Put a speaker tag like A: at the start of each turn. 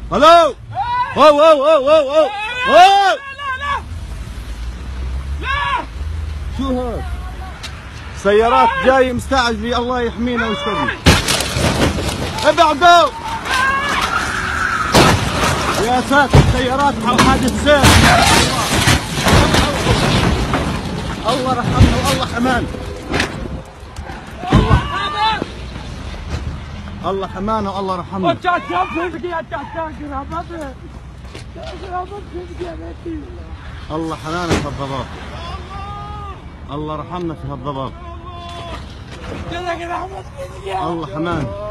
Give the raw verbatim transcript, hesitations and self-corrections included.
A: الو. واو واو واو واو واو.
B: لا لا لا لا.
A: شو هاد؟ سيارات جاي مستعجلة، الله يحمينا ويسترنا. ابعدوا يا ساتر، سيارات حادث سير. الله رحمنا والله حمانا. الله الله حمانا والله رحمنا. الله حمانا في هالضباب. الله رحمنا في هالضباب. الله حمانا.